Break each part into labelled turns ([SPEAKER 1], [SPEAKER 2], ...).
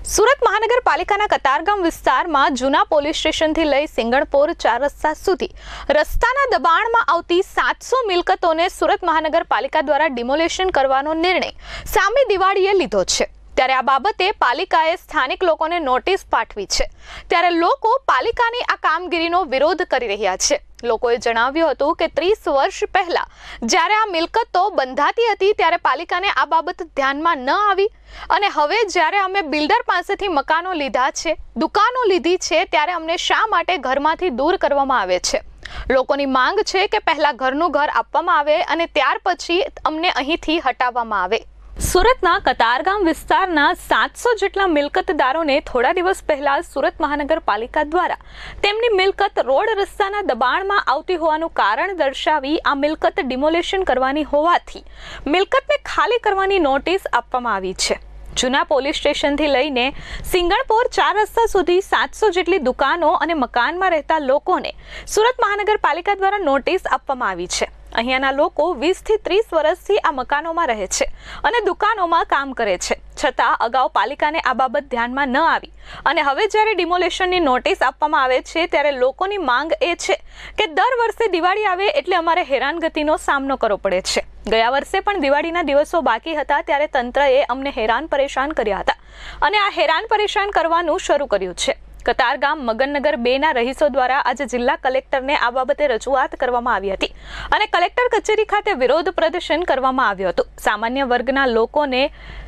[SPEAKER 1] સુરત મહાનગરપાલિકાના કતારગામ વિસ્તારમાં જૂના પોલીસ સ્ટેશનથી લઈ સિંગણપોર 4 રસ્તા સુધી રસ્તાના દબાણમાં આવતી 700 મિલકતોને સુરત મહાનગરપાલિકા દ્વારા ડિમોલેશન કરવાનો નિર્ણય સામે દિવાળીએ લીધો છે। ત્યારે આ બાબતે પાલિકાએ સ્થાનિક લોકોને નોટિસ પાઠવી છે। ત્યારે લોકો પાલિકાની આ કામગીરીનો વિરોધ કરી રહ્યા છે। લોકોએ જણાવ્યું હતું કે 30 વર્ષ પહેલા જ્યારે આ મિલકતો બંધાતી હતી ત્યારે પાલિકાને આ બાબત ધ્યાનમાં ન આવી અને હવે જ્યારે અમે બિલ્ડર પાસેથી મકાનો લીધા છે, દુકાનો લીધી છે, ત્યારે અમને શા માટે ઘરમાંથી દૂર કરવામાં આવે છે। લોકોની માંગ છે કે પહેલા ઘરનું ઘર આપવામાં આવે અને ત્યાર પછી અમને અહીંથી હટાવવામાં આવે। સુરતના કતારગામ વિસ્તારના 700 જેટલા મિલકતદારોને થોડા દિવસ પહેલા સુરત મહાનગરપાલિકા દ્વારા તેમની મિલકત રોડ રસ્તાના દબાણમાં આવતી હોવાનું કારણ દર્શાવી આ મિલકત ડિમોલેશન કરવાની હોવાથી મિલકતને ખાલી કરવાની નોટિસ આપવામાં આવી છે। જૂના પોલીસ સ્ટેશનથી લઈને સિંગણપોર 4 રસ્તા સુધી 700 જેટલી દુકાનો અને મકાનમાં રહેતા લોકોને સુરત મહાનગરપાલિકા દ્વારા નોટિસ આપવામાં આવી છે। અહીંયાના લોકો 20 થી 30 વર્ષથી આ મકાનોમાં રહે છે અને દુકાનોમાં કામ કરે છે, છતાં અગાઉ પાલિકાને આ બાબત ધ્યાનમાં ન આવી અને હવે જ્યારે ડિમોલેશનની નોટિસ આપવામાં આવે છે ત્યારે લોકોની માંગ એ છે કે દર વર્ષે દિવાળી આવે એટલે અમારે હેરાનગતિનો સામનો કરવો પડે છે। ગયા વર્ષે પણ દિવાળીના દિવસો બાકી હતા ત્યારે તંત્રએ અમને હેરાન પરેશાન કર્યા હતા અને આ હેરાન પરેશાન કરવાનું શરૂ કર્યું છે। કતારગામ મગનનગર 2 ના રહીશો દ્વારા આજે જિલ્લા કલેક્ટરને આ બાબતે રજૂઆત કરવામાં આવી હતી અને કલેક્ટર કચેરી ખાતે વિરોધ પ્રદર્શન કરવામાં આવ્યું હતું। સામાન્ય વર્ગના લોકોને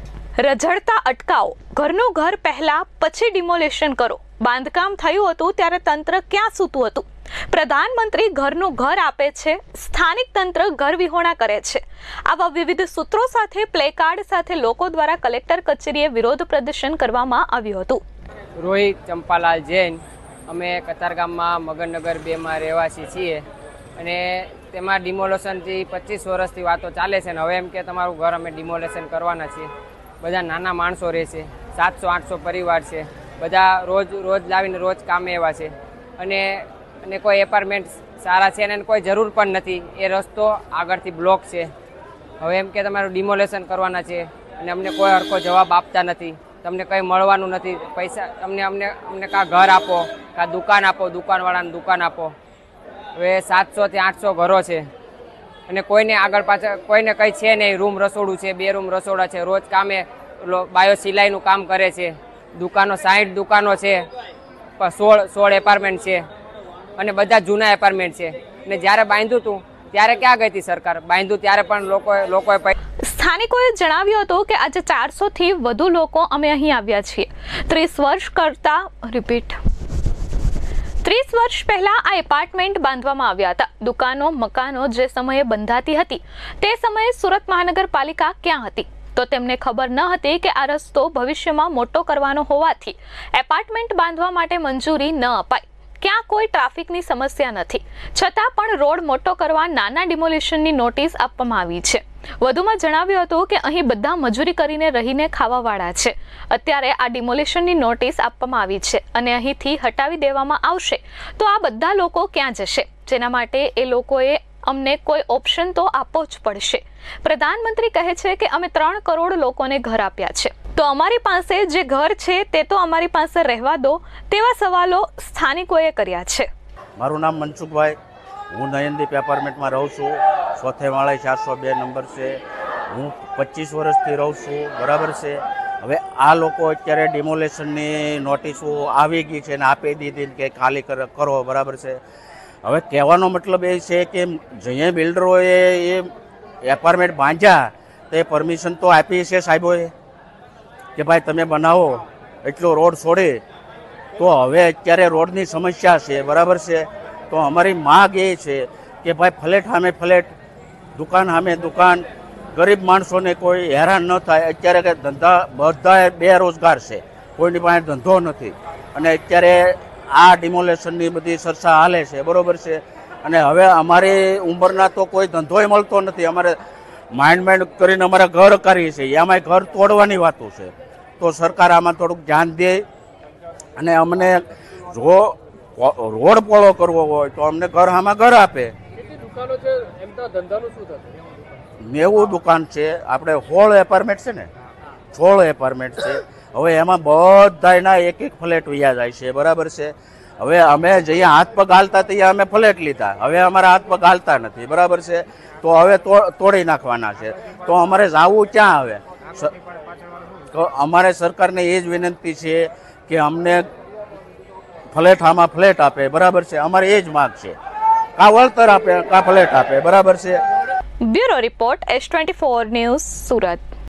[SPEAKER 1] રઝળતા અટકાવો, ઘરનું ઘર પહેલા પછી ડિમોલેશન કરો। બાંધકામ થયું હતું ત્યારે તંત્ર ક્યાં સૂતું હતું? પ્રધાનમંત્રી ઘરનું ઘર આપે છે, સ્થાનિક તંત્ર ઘર વિહોણા કરે છે। આવા વિવિધ સૂત્રો સાથે પ્લેકાર્ડ સાથે લોકો દ્વારા કલેક્ટર કચેરીએ વિરોધ પ્રદર્શન કરવામાં આવ્યું હતું।
[SPEAKER 2] રોહિત ચંપાલાલ જૈન, અમે કતારગામમાં મગનનગર 2 માં રહેવાસી છીએ અને તેમાં ડિમોલેશનથી 25 વર્ષથી વાતો ચાલે છે અને હવે એમ કે તમારું ઘર અમે ડિમોલેશન કરવાના છીએ। બધા નાના માણસો રહે છે, 700-800 પરિવાર છે, બધા રોજ લાવીને રોજ કામે એવા છે અને કોઈ એપાર્ટમેન્ટ સારા છે અને કોઈ જરૂર પણ નથી। એ રસ્તો આગળથી બ્લોક છે। હવે એમ કે તમારું ડિમોલેશન કરવાના છે અને અમને કોઈ હરખો જવાબ આપતા નથી। તમને કંઈ મળવાનું નથી, પૈસા અમને કાં ઘર આપો કાં દુકાન આપો, દુકાનવાળાને દુકાન આપો। હવે 700 થી 800 ઘરો છે અને કોઈને આગળ પાછળ કોઈને કંઈ છે નહીં। રૂમ રસોડું છે, 2 રૂમ રસોડા છે, રોજ કામે બાયો સિલાઈનું કામ કરે છે। દુકાનો 60 દુકાનો છે, 16 એપાર્ટમેન્ટ છે અને બધા જૂના એપાર્ટમેન્ટ છે અને જ્યારે બાંધ્યું હતું ત્યારે ક્યાં ગઈ હતી સરકાર? બાંધ્યું ત્યારે પણ લોકોએ
[SPEAKER 1] સ્થાનિકોએ જણાવ્યું હતું કે આજે 400 થી વધુ લોકો અમે અહીં આવ્યા છીએ। 30 વર્ષ પહેલા આ એપાર્ટમેન્ટ બાંધવામાં આવ્યા હતા। દુકાનો મકાનો જે સમયે બંધાતી હતી તે સમયે સુરત મહાનગરપાલિકા ક્યાં હતી? તો તેમને ખબર ન હતી કે આ રસ્તો ભવિષ્યમાં મોટો કરવાનો હોવાથી એપાર્ટમેન્ટ બાંધવા માટે મંજૂરી ન અપાય। ક્યાં કોઈ ટ્રાફિકની સમસ્યા નથી, છતાં પણ રોડ મોટો કરવા નાના ડિમોલેશનની નોટિસ આપવામાં આવી છે। વધુમાં જણાવ્યું હતું કે અહીં બધા મજૂરી કરીને રહીને ખાવાવાળા છે। અત્યારે આ ડિમોલેશનની નોટિસ આપવામાં આવી છે અને અહીંથી હટાવી દેવામાં આવશે તો આ બધા લોકો ક્યાં જશે? જેના માટે એ લોકોએ અમને કોઈ ઓપ્શન તો આપવો જ પડશે। પ્રધાનમંત્રી કહે છે કે અમે 3 કરોડ લોકોને ઘર આપ્યા છે, તો અમારી પાસે જે ઘર છે તે તો અમારી પાસે રહેવા દો, તેવા સવાલો સ્થાનિકોએ કર્યા છે।
[SPEAKER 3] મારું નામ મનસુખભાઈ, હું નયનદીપ એપાર્ટમેન્ટમાં રહું છું। 4થે માળે 402 નંબર છે। હું 25 વર્ષથી રહું છું, બરાબર છે। હવે આ લોકો અત્યારે ડિમોલેશનની નોટિસો આવી ગઈ છે અને આપી દીધી કે ખાલી કરો, બરાબર છે। હવે કહેવાનો મતલબ એ છે કે જે બિલ્ડરોએ એ એપાર્ટમેન્ટ બાંધ્યા તે પરમિશન તો આપી છે સાહેબોએ કે ભાઈ તમે બનાવો એટલો રોડ છોડે, તો હવે અત્યારે રોડની સમસ્યા છે, બરાબર છે। તો અમારી માગ એ છે કે ભાઈ ફ્લેટ સામે ફ્લેટ, દુકાન સામે દુકાન, ગરીબ માણસોને કોઈ હેરાન ન થાય। અત્યારે કે ધંધા બધા બેરોજગાર છે, કોઈની પાસે ધંધો નથી અને અત્યારે આ ડિમોલેશનની બધી ચર્ચા હાલે છે, બરાબર છે। અને હવે અમારી ઉંમરના તો કોઈ ધંધોય મળતો નથી। અમારે માઇન્ડ કરીને અમારા ઘર કરીએ છીએ, એમાંય ઘર તોડવાની વાતો છે। તો સરકાર આમાં થોડુંક ધ્યાન દે અને અમને જો રોડ પોળો કરવો હોય તો અમને ઘર આમાં ઘર આપે। 90 દુકાન છે, આપણે 16 એપાર્ટમેન્ટ છે ને, 16 એપાર્ટમેન્ટ છે હવે એમાં બધાયના એક એક ફ્લેટ વયા જાય છે, બરાબર છે. હવે અમે જઈએ હાથ પગ હાલતા ત્યાં અમે ફ્લેટ લીધા, હવે અમારા હાથ પગ હાલતા નથી, બરાબર છે. તો હવે તોડી નાખવાના છે, તો અમારે જવું ક્યાં? હવે તો અમારે સરકારને એ જ વિનંતી છે કે અમને ફ્લેટ આમાં ફ્લેટ આપે, બરાબર છે. અમારે એ જ માગ છે, કા વળતર આપે કા ફ્લેટ આપે, બરાબર છે.
[SPEAKER 1] Bureau report S24 news Surat.